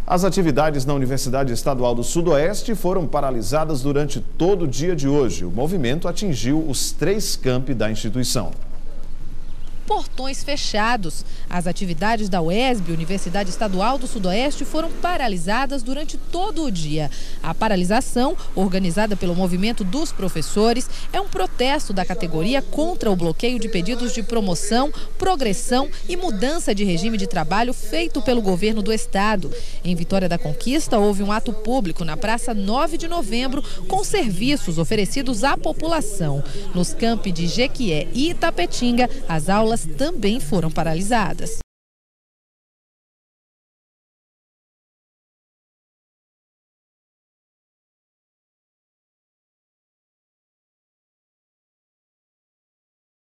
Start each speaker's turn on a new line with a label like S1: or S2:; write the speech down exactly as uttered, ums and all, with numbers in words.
S1: As atividades na Universidade Estadual do Sudoeste foram paralisadas durante todo o dia de hoje. O movimento atingiu os três campi da instituição.
S2: Portões fechados. As atividades da U E S B, Universidade Estadual do Sudoeste, foram paralisadas durante todo o dia. A paralisação, organizada pelo Movimento dos Professores, é um protesto da categoria contra o bloqueio de pedidos de promoção, progressão e mudança de regime de trabalho feito pelo governo do estado. Em Vitória da Conquista, houve um ato público na Praça nove de Novembro com serviços oferecidos à população. Nos campi de Jequié e Itapetinga, as aulas também foram paralisadas.